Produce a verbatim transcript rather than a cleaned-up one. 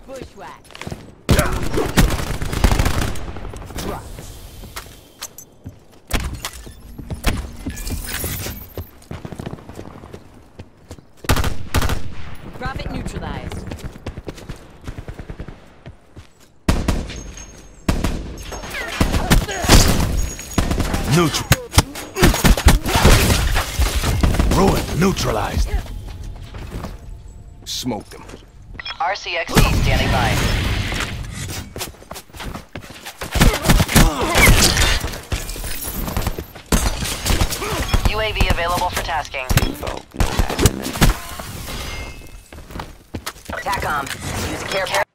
Bushwhack. Profit neutralized. Neutral. Ruined. Neutralized. Smoked them. R C X D standing by. U A V available for tasking. Info, no accident. TACOM. Use care.